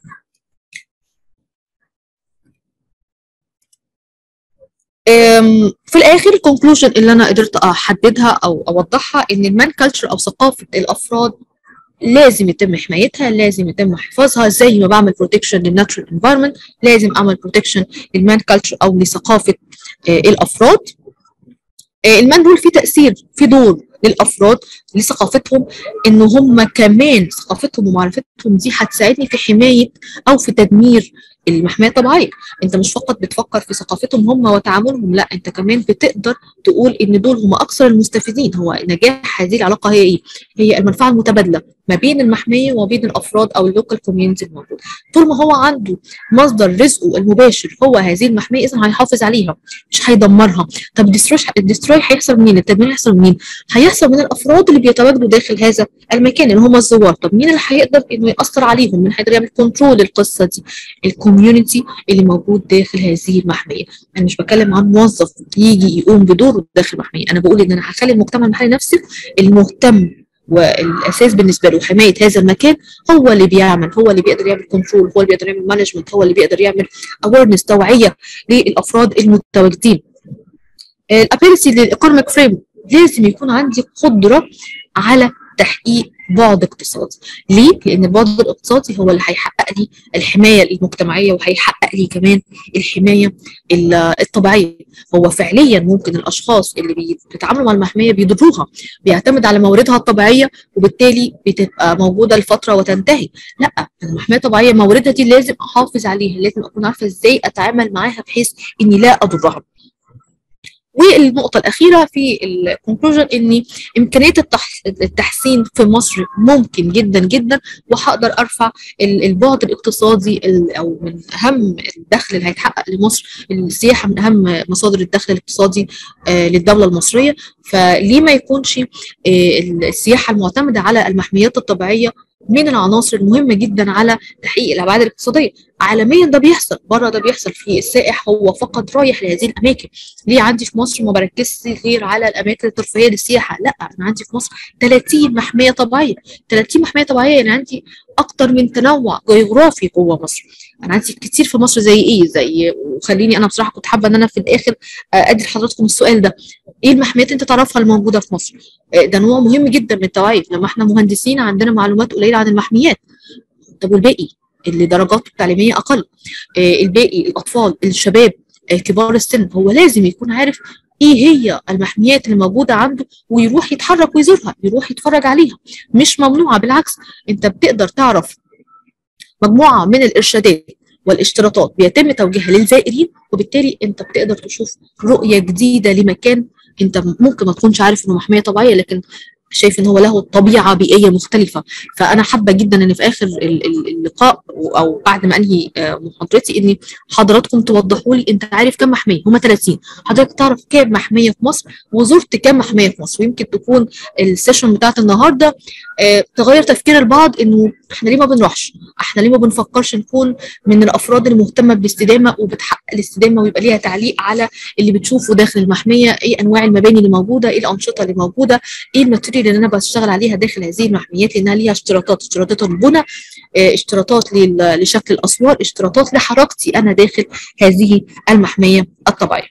في الاخر الكونكلوجن اللي انا قدرت احددها او اوضحها ان المان كلتشر او ثقافه الافراد لازم يتم حمايتها، لازم يتم حفاظها، زي ما بعمل بروتكشن للناتشرال انفايرمنت لازم اعمل بروتكشن للمان كلتشر او لثقافه آه الافراد. آه المان رول فيه تاثير، في دور للافراد لثقافتهم، ان هم كمان ثقافتهم ومعرفتهم دي هتساعدني في حمايه او في تدمير المحميه الطبيعيه. انت مش فقط بتفكر في ثقافتهم هم وتعاملهم، لا انت كمان بتقدر تقول ان دول هم اكثر المستفيدين. هو نجاح هذه العلاقه هي ايه؟ هي المنفعه المتبادله ما بين المحميه وما بين الافراد او اللوكال كوميونتي الموجود. طول ما هو عنده مصدر رزقه المباشر هو هذه المحميه، اذا هيحافظ عليها مش هيدمرها. طب الدستروي الدستروي هيحصل منين؟ التدمير هيحصل منين؟ هيحصل من الافراد اللي بيتواجدوا داخل هذا المكان اللي هم الزوار. طب مين اللي هيقدر انه ياثر عليهم؟ مين هيقدر يعمل كنترول للقصه دي؟ الكوميونتي اللي موجود داخل هذه المحميه. انا مش بتكلم عن موظف يجي يقوم بدوره داخل المحميه، انا بقول ان انا هخلي المجتمع المحلي نفسه المهتم والاساس بالنسبه له حمايه هذا المكان، هو اللي بيعمل، هو اللي بيقدر يعمل كنترول، هو اللي بيقدر يعمل مانجمنت، هو اللي بيقدر يعمل اويرنس، توعيه للافراد المتواجدين. الابيلسي للايكونوميك فريم، لازم يكون عندي قدره على تحقيق بعد اقتصادي. ليه؟ لان البعد الاقتصادي هو اللي هيحقق لي الحمايه المجتمعيه وهيحقق لي كمان الحمايه الطبيعيه. هو فعليا ممكن الاشخاص اللي بيتعاملوا مع المحميه بيضروها، بيعتمد على مواردها الطبيعيه وبالتالي بتبقى موجوده لفتره وتنتهي. لا، المحميه الطبيعيه مواردها دي لازم احافظ عليها، لازم اكون عارفه ازاي اتعامل معاها بحيث اني لا اضرها. والنقطة الأخيرة في الكونكلوجن إن إمكانية التحسين في مصر ممكن جدا جدا، وهقدر أرفع البعد الاقتصادي أو من أهم الدخل اللي هيتحقق لمصر. السياحة من أهم مصادر الدخل الاقتصادي للدولة المصرية، فليه ما يكونش السياحة المعتمدة على المحميات الطبيعية من العناصر المهمة جدا على تحقيق الأبعاد الاقتصادية. عالميا ده بيحصل، بره ده بيحصل، في السائح هو فقط رايح لهذه الأماكن. ليه عندي في مصر ما بركزش غير على الأماكن الترفيهية للسياحة؟ لا، أنا عندي في مصر ثلاثين محمية طبيعية، ثلاثين محمية طبيعية، يعني عندي أكتر من تنوع جغرافي جوه مصر. أنا عندي كتير في مصر زي إيه؟ زي وخليني أنا بصراحة كنت حابة إن أنا في الآخر أدي لحضراتكم السؤال ده: إيه المحميات أنت تعرفها الموجودة في مصر؟ ده نوع مهم جدا من التوعية. لما إحنا مهندسين عندنا معلومات قليلة عن المحميات، طب والباقي اللي درجاته التعليميه اقل؟ آه الباقي الاطفال، الشباب، آه كبار السن، هو لازم يكون عارف ايه هي المحميات اللي موجوده عنده ويروح يتحرك ويزورها، يروح يتفرج عليها. مش ممنوعه، بالعكس انت بتقدر تعرف مجموعه من الارشادات والاشتراطات بيتم توجيهها للزائرين، وبالتالي انت بتقدر تشوف رؤيه جديده لمكان انت ممكن ما تكونش عارف انه محميه طبيعيه، لكن شايف ان هو له طبيعه بيئيه مختلفه. فانا حابه جدا ان في اخر اللقاء او بعد ما انهي محاضرتي ان حضراتكم توضحوا لي انت عارف كم محميه؟ هم ثلاثين، حضرتك تعرف كام محميه في مصر وزرت كام محميه في مصر؟ ويمكن تكون السيشن بتاعت النهارده اه تغير تفكير البعض انه احنا ليه ما بنروحش؟ احنا ليه ما بنفكرش نكون من الافراد المهتمه بالاستدامه وبتحقق الاستدامه ويبقى ليها تعليق على اللي بتشوفه داخل المحميه، ايه انواع المباني اللي موجوده، ايه الانشطه اللي موجوده، ايه الماتيريال اللي انا بشتغل عليها داخل هذه المحميات، لانها ليها اشتراطات، اشتراطات البنى، اشتراطات لشكل الاسوار، اشتراطات لحركتي انا داخل هذه المحميه الطبيعيه.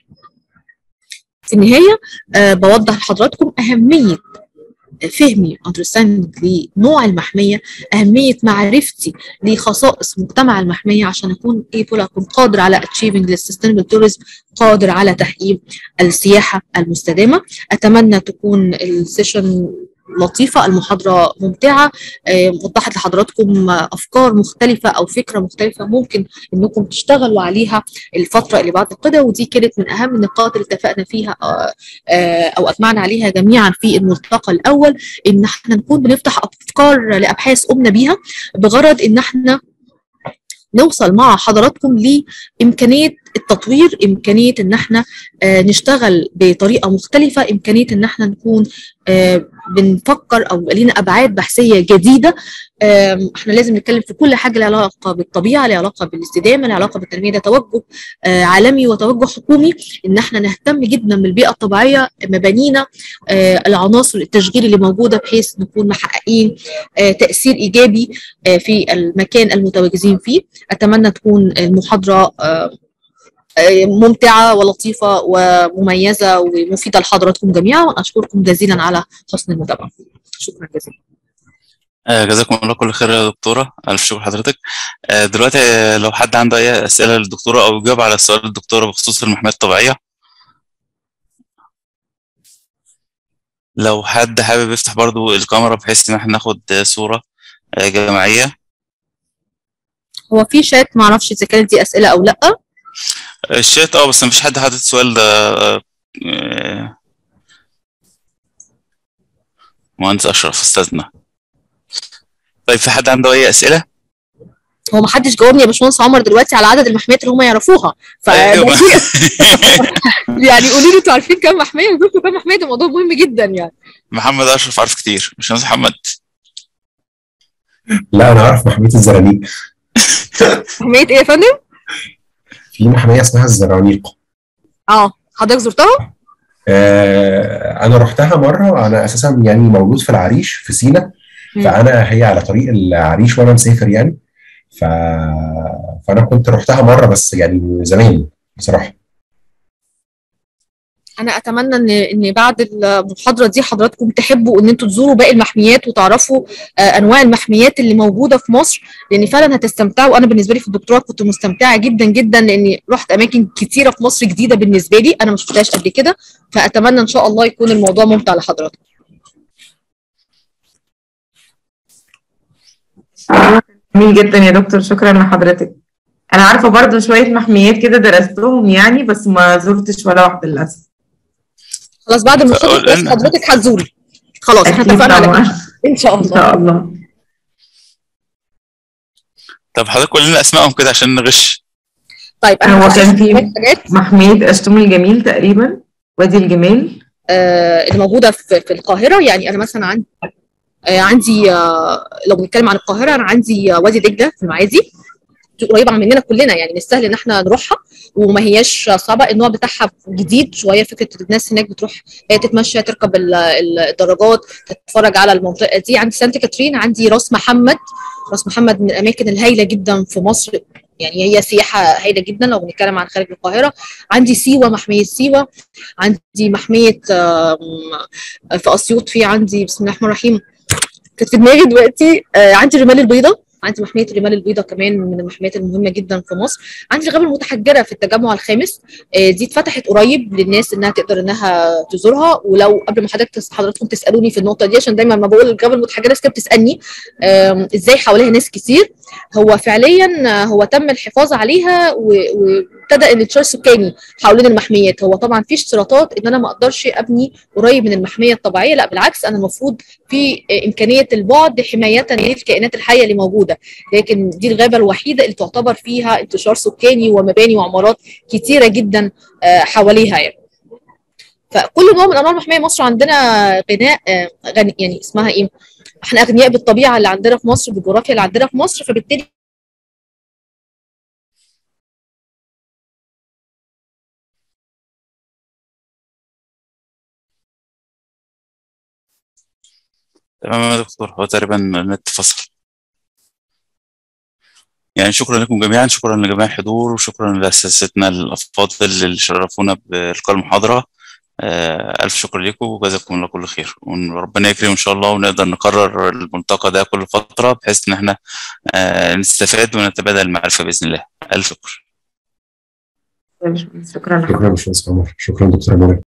في النهايه أه بوضح لحضراتكم اهميه فهمي understanding لنوع المحميه، اهميه معرفتي لخصائص مجتمع المحميه عشان اكون able اكون قادر على achieving sustainable tourism، قادر على تحقيق السياحه المستدامه. اتمنى تكون السيشن لطيفه، المحاضره ممتعه، وضحت لحضراتكم افكار مختلفه او فكره مختلفه ممكن انكم تشتغلوا عليها الفتره اللي بعد كده، ودي كانت من اهم النقاط اللي اتفقنا فيها او اجمعنا عليها جميعا في الملتقى الاول، ان احنا نكون بنفتح افكار لابحاث قمنا بيها بغرض ان احنا نوصل مع حضراتكم لامكانيه التطوير، امكانيه ان احنا آه نشتغل بطريقه مختلفه، امكانيه ان احنا نكون آه بنفكر او لينا ابعاد بحثيه جديده. آه احنا لازم نتكلم في كل حاجه لها علاقه بالطبيعه، لها علاقه بالاستدامه، لها علاقه بالتنميه، ده توجه آه عالمي وتوجه حكومي ان احنا نهتم جدا بالبيئه الطبيعيه، مبانينا، آه العناصر التشغيل اللي موجوده، بحيث نكون محققين آه تاثير ايجابي آه في المكان المتواجدين فيه. اتمنى تكون المحاضره آه ممتعة ولطيفة ومميزة ومفيدة لحضراتكم جميعا، وأنا أشكركم جزيلا على حسن المتابعة. شكرا جزيلا. آه جزاكم الله كل خير يا دكتورة، ألف شكر لحضرتك. آه دلوقتي لو حد عنده أي أسئلة للدكتورة أو يجاوب على سؤال الدكتورة بخصوص المحميات الطبيعية. لو حد حابب يفتح برضو الكاميرا بحيث إن احنا ناخد صورة آه جماعية. هو في شات، معرفش إذا كانت دي أسئلة أو لأ. الشات اه بس مفيش حد حاطط السؤال ده. آه مهندس أشرف أستاذنا. طيب في حد عنده أي أسئلة؟ هو ما حدش جاوبني يا باشمهندس عمر دلوقتي على عدد المحميات اللي هم يعرفوها، ف يعني قولي لي انتوا عارفين كام محميه وجبتوا كام محميه، ده موضوع مهم جدا يعني. محمد أشرف عارف كتير، مش محمد؟ لا أنا عارف محمية الزرانيق. محمية إيه يا فندم؟ في محمية اسمها الزرانيق. اه حضرتك زرتها؟ آه أنا رحتها مرة، أنا أساسا يعني مولود في العريش في سينا، فأنا هي على طريق العريش وأنا مسافر يعني، ف... فأنا كنت رحتها مرة بس يعني زمان بصراحة. انا اتمنى ان ان بعد المحاضره دي حضراتكم تحبوا ان انتوا تزوروا باقي المحميات وتعرفوا آه انواع المحميات اللي موجوده في مصر، لان فعلا هتستمتعوا. انا بالنسبه لي في الدكتوراه كنت مستمتعه جدا جدا، لاني رحت اماكن كتيره في مصر جديده بالنسبه لي انا ما شفتهاش قبل كده، فاتمنى ان شاء الله يكون الموضوع ممتع لحضراتكم. جميل جدا يا دكتور، شكرا لحضرتك. انا عارفه برضو شويه محميات كده درستهم يعني، بس ما زرتش ولا واحده للاسف. خلاص بعد المحاضره حضرتك هتزوري، خلاص احنا اتفقنا على كده ان شاء الله. ان شاء الله. طب حضرتك قول لنا اسمائهم كده عشان نغش. طيب انا هو كان في محميه اشتم الجميل تقريبا، وادي الجمال آه اللي موجوده في, في القاهره. يعني انا مثلا عندي آه عندي آه لو بنتكلم عن القاهره، انا عندي آه وادي دجله في المعادي، قريبه مننا كلنا يعني، من السهل ان احنا نروحها وما هياش صعبه. النوع بتاعها جديد شويه، فكره الناس هناك بتروح تتمشى، تركب الدراجات، تتفرج على المنطقه دي. عندي سانت كاترين، عندي راس محمد. راس محمد من الاماكن الهائله جدا في مصر، يعني هي سياحه هائله جدا لو بنتكلم عن خارج القاهره. عندي سيوه، محميه سيوه. عندي محميه في اسيوط، في عندي بسم الله الرحمن الرحيم كانت في دماغي دلوقتي، عندي الرمال البيضاء عندي محميه الرمال البيضاء كمان من المحميات المهمه جدا في مصر. عندي الغابه المتحجره في التجمع الخامس، آه، دي اتفتحت قريب للناس انها تقدر انها تزورها. ولو قبل ما حضرتك حضراتكم تسالوني في النقطه دي، عشان دايما ما بقول الغابه المتحجره الناس كده بتسالني آم، ازاي حواليها ناس كتير. هو فعليا آه، هو تم الحفاظ عليها و- وابتدى الانتشار السكاني حوالين المحميات. هو طبعا في اشتراطات ان انا ما اقدرش ابني قريب من المحميه الطبيعيه، لا بالعكس، انا المفروض في امكانيه البعد حمايه للكائنات الحيه اللي موجوده. لكن دي الغابه الوحيده اللي تعتبر فيها انتشار سكاني ومباني وعمارات كتيره جدا آه، حواليها يعني. فكل نوع من انواع المحميه مصر عندنا غناء آه، غني يعني اسمها ايه، احنا اغنياء بالطبيعه اللي عندنا في مصر، بالجغرافيا اللي عندنا في مصر. فبالتالي تمام يا دكتور، هو تقريبا النت فصل. يعني شكرا لكم جميعا، شكرا لجميع الحضور، وشكرا لأساتذتنا الأفاضل اللي شرفونا بإلقاء المحاضرة. آه، ألف شكر لكم وجزاكم الله كل خير، وربنا يكرم إن شاء الله، ونقدر نكرر الملتقى ده كل فترة بحيث إن إحنا آه، نستفاد ونتبادل المعرفة بإذن الله. ألف شكر. شكرا شكرا لحضرتك. باشمهندس عمر، شكرا دكتوره منى.